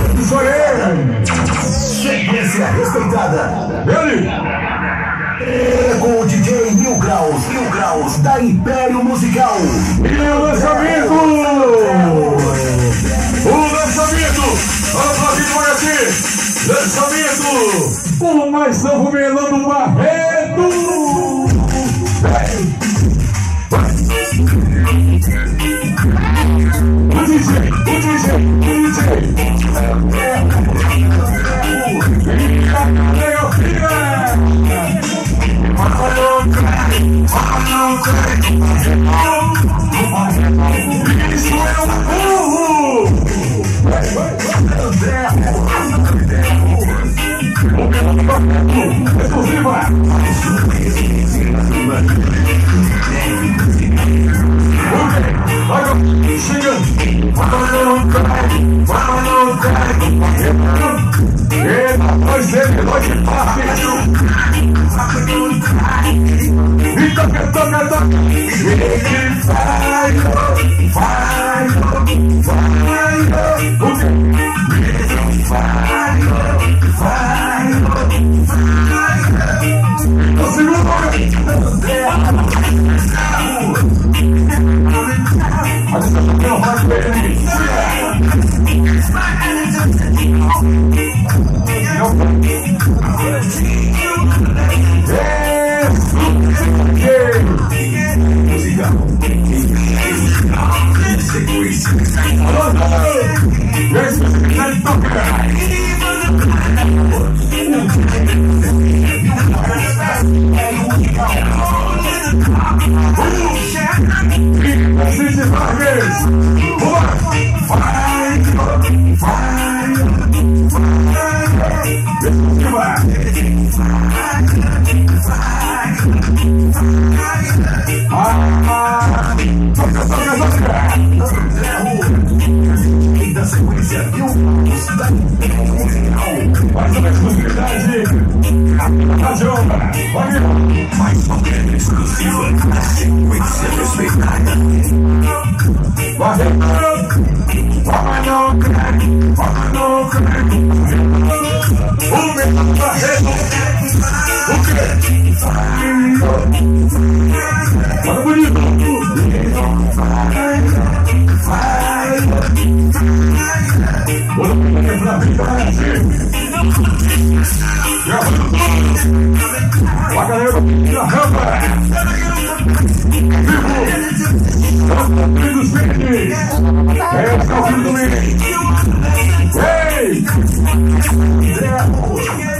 Sou ele! Sequência respeitada. Ele! É com o DJ Mil Graus da Império Musical. E o lançamento! O lançamento! Olha aqui! Lançamento! O mais novo Melano Barreto! O DJ! Isso é um burro! Exclusiva! Agora, chegando! Nós ele parte! E toca! Ele da sequência mais uma exclusividade da Jomba. Mais uma grande exclusiva da sequência respeitada. O Melano Barreto. O quê? Olha bonito. A galera da rampa. Vivo dos verdes. É o filho do meio. Ei!